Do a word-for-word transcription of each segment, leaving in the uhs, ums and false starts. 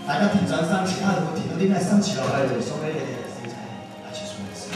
大家平常生其他人會聽到啲咩新詞落去，送俾你哋小仔，下次送你先。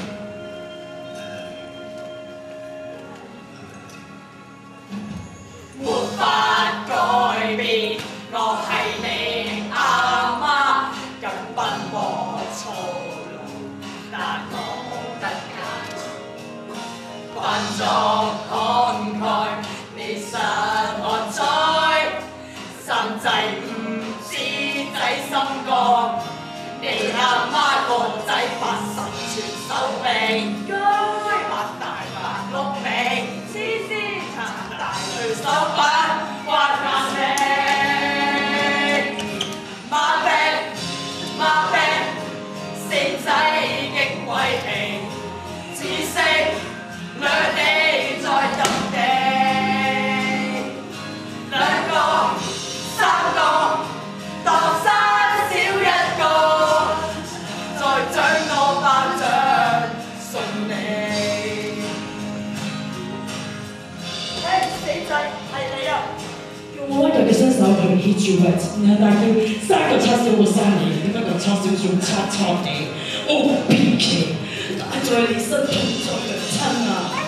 沒法改變，我係你阿媽，咁奔波操勞，但我冇得揀。扮作慷慨，你實我栽，心制唔知仔心肝。你阿媽個仔八十全手臂，該擘大白碌尾，黐絲撐大對手板，關眼力，馬病馬病，四仔極為平，知識掠地在入地，兩個三個當生少一個，再獎我巴掌送你。嘿，死仔係你啊！ 用我一日嘅雙手去 hit you right，然後大叫三個叉燒我生你，點解個叉燒仲叉叉地？我好脾氣，打在你身痛在娘親啊！